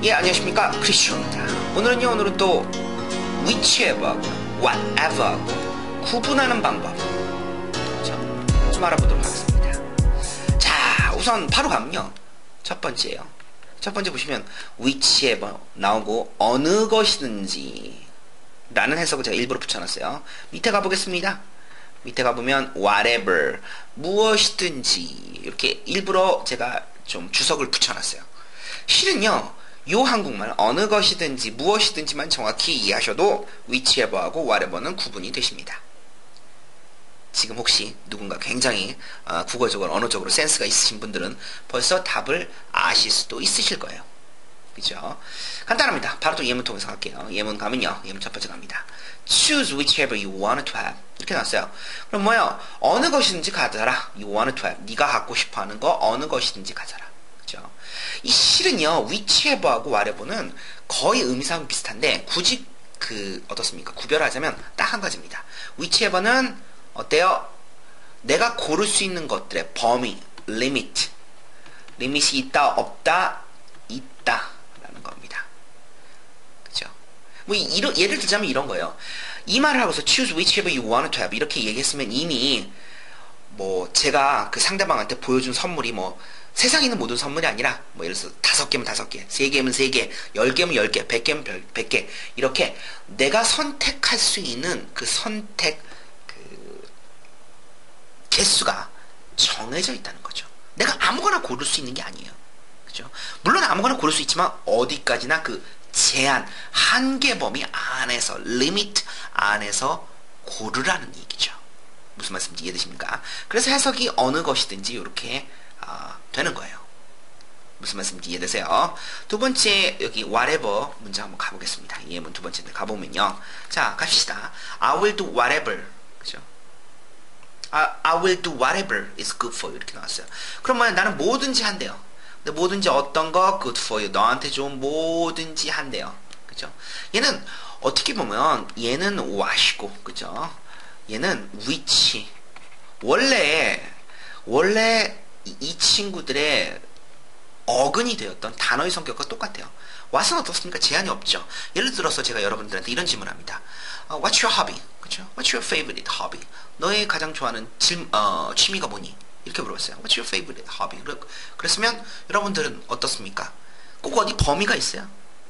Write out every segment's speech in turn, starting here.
예, 안녕하십니까, 크리스천입니다. 오늘은 또 whichever하고 whatever하고 구분하는 방법 좀 알아보도록 하겠습니다. 자, 우선 바로 가면요, 첫 번째예요. 첫 번째 보시면 whichever 나오고 어느 것이든지 라는 해석을 제가 일부러 붙여놨어요. 밑에 가보겠습니다. 밑에 가보면 whatever 무엇이든지 이렇게 일부러 제가 좀 주석을 붙여놨어요. 실은요, 요 한국말 어느 것이든지 무엇이든지만 정확히 이해하셔도 whichever하고 whatever는 구분이 되십니다. 지금 혹시 누군가 굉장히 국어적으로 언어적으로 센스가 있으신 분들은 벌써 답을 아실 수도 있으실 거예요. 그죠? 간단합니다. 바로 또 예문 통해서 갈게요. 예문 가면요, 예문 첫 번째 갑니다. Choose whichever you want to have. 이렇게 나왔어요. 그럼 뭐예요? 어느 것이든지 가져라. You want to have. 네가 갖고 싶어하는 거 어느 것이든지 가져라. 그죠? 이 실은요, whichever하고 whatever는 거의 의미상 비슷한데 굳이 어떻습니까? 구별하자면 딱 한 가지입니다. whichever는 어때요? 내가 고를 수 있는 것들의 범위, 리밋이 있다, 없다, 있다 라는 겁니다. 그죠? 뭐 예를 들자면 이런 거예요. 이 말을 하고서 choose whichever you want to have 이렇게 얘기했으면 이미 뭐 제가 그 상대방한테 보여준 선물이 뭐 세상에 있는 모든 선물이 아니라 뭐 예를 들어서 5개면 5개, 3개면 3개, 10개면 10개, 100개면 100개 이렇게 내가 선택할 수 있는 그 선택 개수가 정해져 있다는 거죠. 내가 아무거나 고를 수 있는 게 아니에요. 그죠? 물론 아무거나 고를 수 있지만 어디까지나 그 제한, 한계 범위 안에서, 리미트 안에서 고르라는 얘기죠. 무슨 말씀인지 이해되십니까? 그래서 해석이 어느 것이든지 이렇게 되는 거예요. 무슨 말씀인지 이해되세요? 두 번째 여기 whatever 문제 한번 가보겠습니다. 이 예문 두 번째 가보면요. 자, 갑시다. I will do whatever. 그죠? I will do whatever is good for you. 이렇게 나왔어요. 그럼 뭐야? 나는 뭐든지 한대요. 근데 뭐든지 어떤 거 good for you. 너한테 좋은 뭐든지 한대요. 그죠? 얘는 어떻게 보면 얘는 what이고, 그죠? 얘는 which. 원래 이 친구들의 어근이 되었던 단어의 성격과 똑같아요. what은 어떻습니까? 제한이 없죠. 예를 들어서 제가 여러분들한테 이런 질문을 합니다. What's your hobby? 그렇죠? What's your favorite hobby? 너의 가장 좋아하는 취미가 뭐니? 이렇게 물어봤어요. What's your favorite hobby? 그랬으면 여러분들은 어떻습니까? 꼭 어디 범위가 있어요?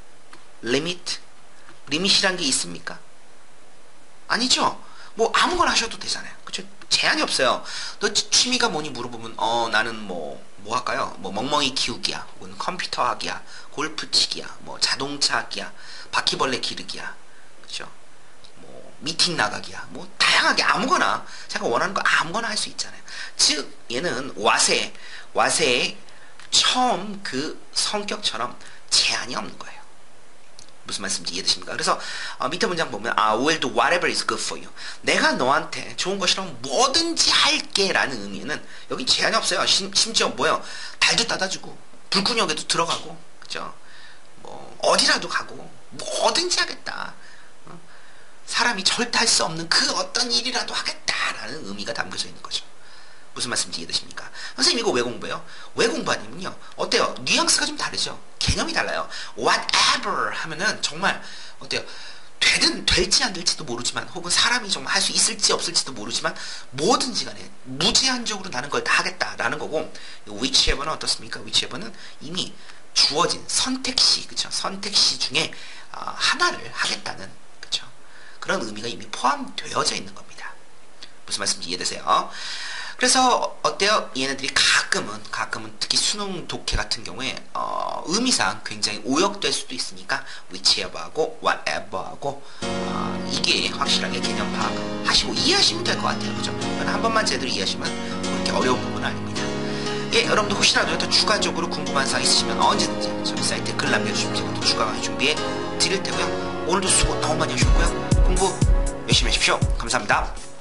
리밋이란 게 있습니까? 아니죠. 뭐 아무거나 하셔도 되잖아요. 그렇죠? 제한이 없어요. 너 취미가 뭐니 물어보면 나는 뭐 할까요? 뭐 멍멍이 키우기야, 혹은 컴퓨터 하기야, 골프 치기야, 뭐 자동차 하기야, 바퀴벌레 기르기야, 그렇죠? 뭐 미팅 나가기야, 뭐 다양하게 아무거나 제가 원하는 거 아무거나 할 수 있잖아요. 즉 얘는 와세의 처음 그 성격처럼 제한이 없는 거예요. 무슨 말씀인지 이해되십니까? 그래서 밑에 문장 보면 I will do whatever is good for you. 내가 너한테 좋은 것이라면 뭐든지 할게 라는 의미에는 여기 제한이 없어요. 심지어 뭐예요? 달도 따다주고 불구녕에도 들어가고, 그죠? 뭐 어디라도 가고 뭐든지 하겠다. 사람이 절대 할 수 없는 그 어떤 일이라도 하겠다라는 의미가 담겨져 있는 거죠. 무슨 말씀인지 이해되십니까? 선생님 이거 왜 공부해요? 왜 공부 아니면요, 어때요? 뉘앙스가 좀 다르죠? 개념이 달라요. whatever 하면은 정말 어때요? 될지 안 될지도 모르지만, 혹은 사람이 정말 할 수 있을지 없을지도 모르지만 뭐든지 간에 무제한적으로 나는 걸 다 하겠다라는 거고, whichever는 어떻습니까? whichever는 이미 주어진 선택시, 그쵸? 선택시 중에 하나를 하겠다는, 그쵸? 그런 의미가 이미 포함되어져 있는 겁니다. 무슨 말씀인지 이해되세요? 그래서 어때요? 얘네들이 가끔은 특히 수능 독해 같은 경우에 의미상 굉장히 오역될 수도 있으니까 whichever하고 whatever하고 이게 확실하게 개념 파악하시고 이해하시면 될 것 같아요. 그죠? 한 번만 제대로 이해하시면 그렇게 어려운 부분은 아닙니다. 예, 여러분도 혹시라도 더 추가적으로 궁금한 사항 있으시면 언제든지 저희 사이트에 글 남겨주시면 제가 또 추가 강의 준비해 드릴 테고요. 오늘도 수고 너무 많이 하셨고요. 공부 열심히 하십시오. 감사합니다.